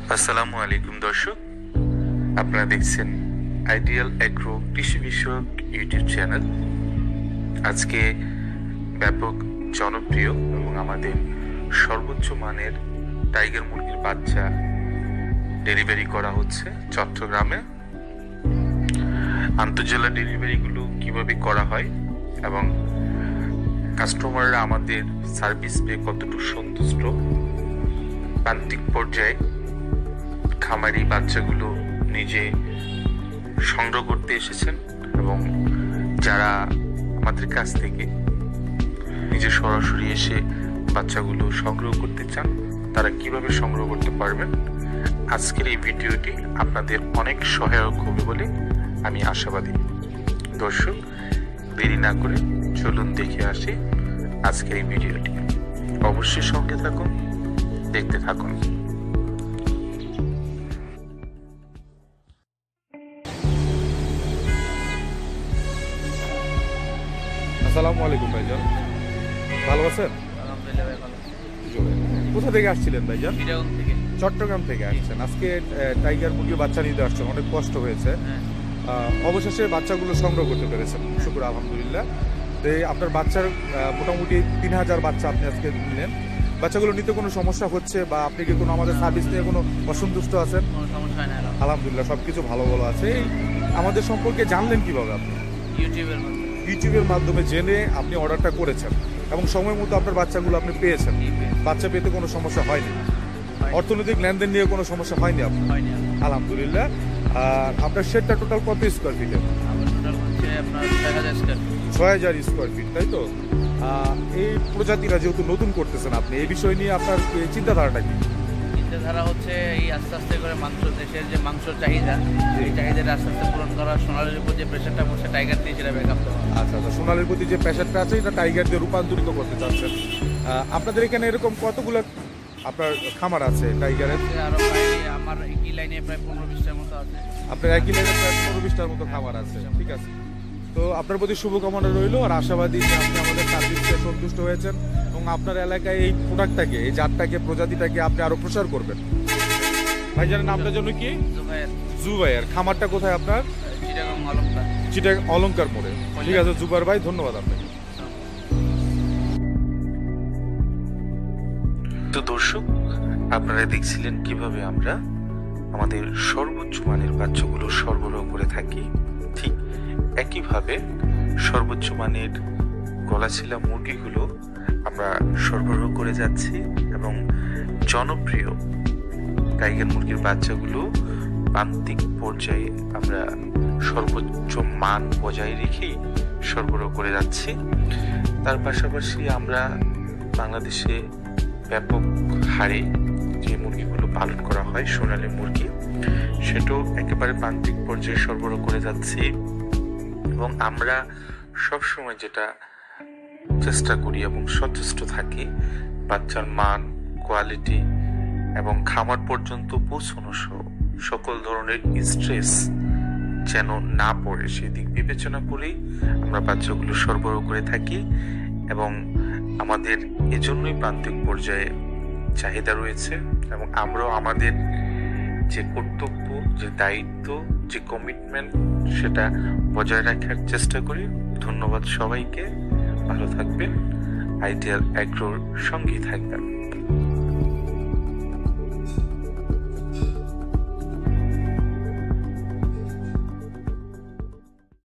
আসসালামু আলাইকুম দর্শক, আপনারা দেখছেন আইডিয়াল এগ্রো কৃষি বিষয়ক ইউটিউব চ্যানেল। আজকে ব্যাপক জনপ্রিয় এবং আমাদের সর্বোচ্চ মানের টাইগার মুরগির বাচ্চা ডেলিভারি করা হচ্ছে চট্টগ্রামে। আন্তঃজেলা ডেলিভারিগুলো কিভাবে করা হয় এবং কাস্টমাররা আমাদের সার্ভিস পেয়ে কতটুকু সন্তুষ্ট, প্রান্তিক পর্যায়ে খামারি বাচ্চাগুলো নিজে সংগ্রহ করতে এসেছেন এবং যারা আমাদের কাছ থেকে নিজে সরাসরি এসে বাচ্চাগুলো সংগ্রহ করতে চান তারা কিভাবে সংগ্রহ করতে পারবেন, আজকের এই ভিডিওটি আপনাদের অনেক সহায়ক হবে বলে আমি আশাবাদী। দর্শক, দেরি না করে চলুন দেখে আসি আজকের এই ভিডিওটি। অবশ্যই সঙ্গে থাকুন, দেখতে থাকুন। আসসালামু আলাইকুম ভাইজান, ভালো আছেন? আলহামদুলিল্লাহ ভাই, ভালো। কোথা থেকে আসছিলেন ভাইজান? চিটাগং থেকে। চট্টগ্রাম থেকে আসছেন। আজকে টাইগার মুরগির বাচ্চা নিতে আসছেন, অনেক কষ্ট হয়েছে। হ্যাঁ। অবশেষে বাচ্চাগুলো সংগ্রহ করতে পেরেছেন, শুক্র আলহামদুলিল্লাহ। তো আপনার বাচ্চার মোটামুটি 3000 বাচ্চা আপনি আজকে নিলেন। বাচ্চাগুলো নিতে কোনো সমস্যা হচ্ছে বা আপনি কি কোনো আমাদের সার্ভিস নিয়ে কোনো অসন্তুষ্ট আছেন? কোনো সমস্যা হয় না। আলহামদুলিল্লাহ, সব কিছু ভালো ভালো আছে। আমাদের সম্পর্কে জানলেন কিভাবে? আপনি ইউটিউবের মাধ্যমে জেনে আপনি অর্ডারটা করেছেন এবং সময় মতো আপনার বাচ্চাগুলো আপনি পেয়েছেন। বাচ্চা পেতে কোনো সমস্যা হয়নি, অর্থনৈতিক লেনদেন নিয়ে কোনো সমস্যা হয়নি আপনার? আলহামদুলিল্লাহ। আর আপনার শেডটা টোটাল কত স্কোয়ার ফিটের? আপনার 6000 স্কোয়ার ফিট, তাই তো? এই প্রজাতিটা যেহেতু নতুন করতেছেন আপনি, এই বিষয় নিয়ে আপনার চিন্তাধারাটা কি? চিন্তাধারা হচ্ছে এই আস্তে আস্তে করে দেশের যে মাংসর চাহিদা, এই চাহিদাটা আস্তে আস্তে পূরণ করা, সোনালির উপর যে প্রেশারটা পড়ছে টাইগার দিয়ে সেটা ব্যাকআপ দেওয়া। আচ্ছা, সোনালির প্রতি যে প্রেশারটা আছে এটা টাইগার দিয়ে রূপান্তরিত করতে চাচ্ছেন। আপনাদের এখানে এরকম কতগুলো আপনার খামার আছে টাইগারের? আরো প্রায় আমার একই লাইনে প্রায় 15-20টার মতো আছে। আপনার একই লাইনে প্রায় 15-20টার মতো খামার আছে, ঠিক আছে। তো আপনার প্রতি শুভকামনা রইল, আর আশাবাদী যে আপনি আমাদের সার্ভিসে সন্তুষ্ট হয়েছেন এবং আপনার এলাকায় এই প্রোডাক্টটাকে, এই জাতটাকে, প্রজাতিটাকে আপনি আরো প্রসার করবেন। ভাইজানের নামটার জন্য কি? জুবাইর। খামারটা কোথায় আপনার? চিটাগং অলংকার মোড়ে। ঠিক আছে জুবাইর ভাই, ধন্যবাদ আপনাকে। তো দর্শক, আপনারা দেখছিলেন কিভাবে আমরা আমাদের সর্বোচ্চ মানের বাচ্চাগুলো সরবরাহ করে থাকি। ঠিক একইভাবে সর্বোচ্চ মানের গলাছিলা মুরগিগুলো আমরা সরবরাহ করে যাচ্ছি এবং জনপ্রিয় টাইগার মুরগির বাচ্চাগুলো প্রান্তিক পর্যায়ে আমরা সর্বোচ্চ মান বজায় রেখেই সরবরাহ করে যাচ্ছি। তার পাশাপাশি আমরা বাংলাদেশে ব্যাপক হারে যে মুরগিগুলো পালন করা হয়, সোনালী মুরগি, সেটাও একেবারে প্রান্তিক পর্যায়ে সরবরাহ করে যাচ্ছি। এবং আমরা সবসময় যেটা চেষ্টা করি এবং সচেষ্ট থাকি, বাচ্চার মান, কোয়ালিটি এবং খামার পর্যন্ত পৌঁছানো সহ সকল ধরনের স্ট্রেস যেন না পড়ে সেই দিক বিবেচনা করেই আমরা বাচ্চাগুলো সরবরাহ করে থাকি। এবং আমাদের এজন্যই প্রান্তিক পর্যায়ে চাহিদা রয়েছে এবং আমরাও আমাদের যে কর্তব্য, যে দায়িত্ব, যে কমিটমেন্ট, সেটা বজায় রাখার চেষ্টা করি। ধন্যবাদ সবাইকে, ভালো থাকবেন, আইডিয়াল এগ্রোর সঙ্গেই থাকবেন।